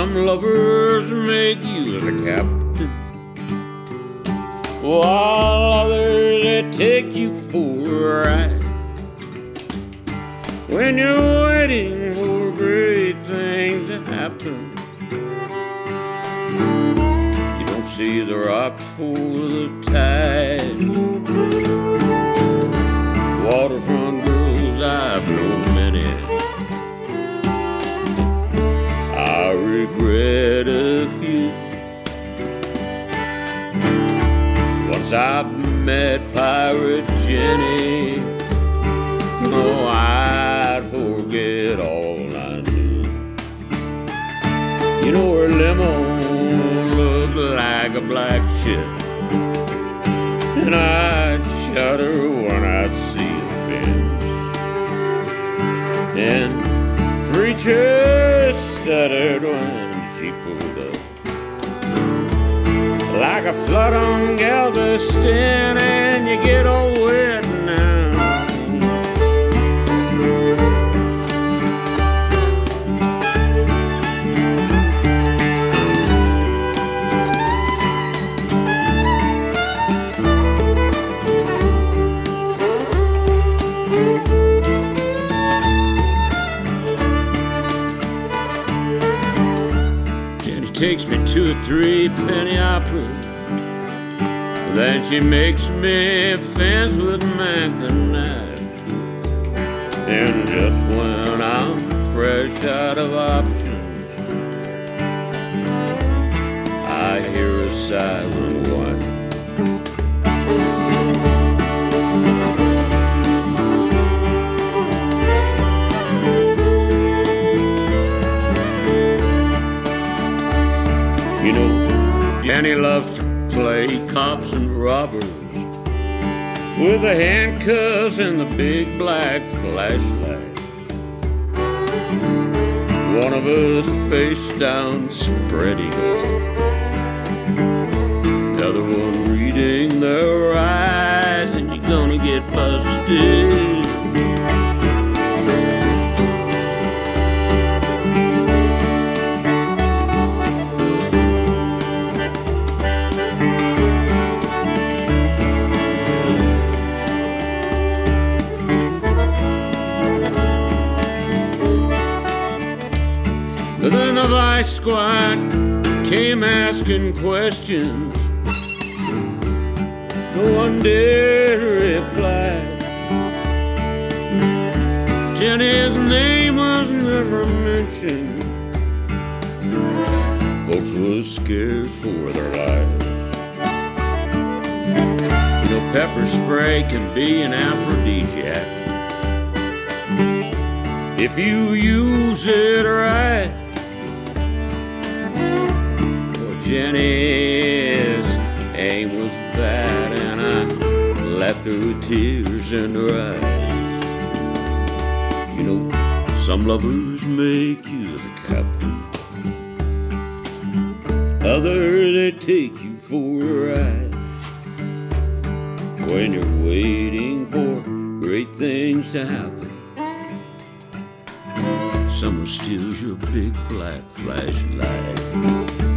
Some lovers make you the captain, while others they take you for a ride. When you're waiting for great things to happen, you don't see the rocks for the tide. Waterfront girls, I've known many. I regret a few. Once I met Pirate Jenny, oh, I'd forget all I knew. You know, her limo looked like a black ship, and I'd shudder when I'd see a fence. And preachers stuttered when she pulled up, like a flood on Galveston, and you get all wet now. Takes me 2 or 3 penny operas, then she makes me fence with Mac the knife. And just when I'm fresh out of options, I hear a siren whine. You know, Jenny loves to play cops and robbers with the handcuffs and the big black flashlight. One of us face down spread eagle, the other one reading their eyes, and you're gonna get busted. Then the vice squad came asking questions. No one dared reply. Jenny's name was never mentioned. Folks was scared for their lives. You know, pepper spray can be an aphrodisiac if you use it right. Jenny's aim was bad, and I left her with tears in her eyes. You know, some lovers make you the captain, others they take you for a ride. When you're waiting for great things to happen, someone steals your big black flashlight.